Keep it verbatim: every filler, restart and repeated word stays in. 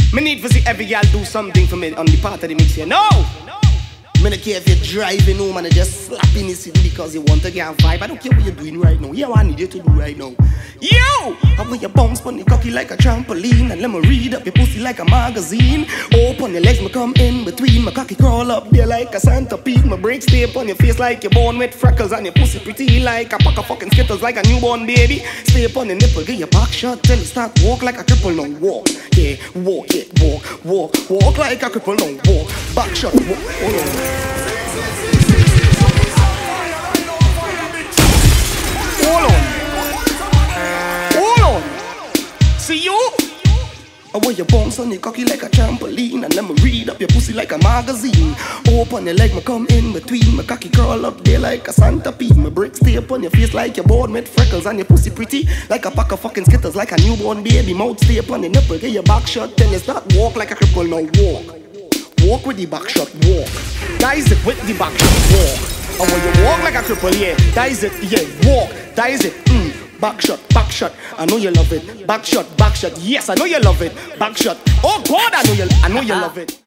Me need to see every girl do something for me on the part of the mix here. No! Me don't care if you're driving home and you just slapping the city because you want to get a vibe. I don't care what you're doing right now. Yeah, what I need you to do right now. You! I want you bounce on the cocky like a trampoline, and let me read up your pussy like a magazine. Open your legs, me come in between. My cocky crawl up there like a centipede. My brakes stay up on your face like you're born with freckles, and your pussy pretty like a pack of fucking Skittles like a newborn baby. Stay up on the nipple, get your back shot till you start walk like a cripple. Now walk, yeah, walk, yeah, walk, walk, walk like a cripple. Now walk, back shot, walk, hold on. Hold on. Hold on. See you? I want you bounce on your cocky like a trampoline, and let me read up your pussy like a magazine. Open your leg, me come in between. My cocky curl up there like a centipede. My bricks stay up on your face like you're born with freckles, and your pussy pretty like a pack of fucking Skittles like a newborn baby. Mouth stay up on your nipple, get your back shot till you start walk like a cripple. Now walk. Walk with the back shot, walk. That is it, with the back shot, walk. And when you walk like a cripple, yeah, that is it, yeah, walk. That is it, mm. Back shot, back shot, I know you love it. Back shot, back shot, yes, I know you love it. Back shot, oh God, I know you, I know you love it.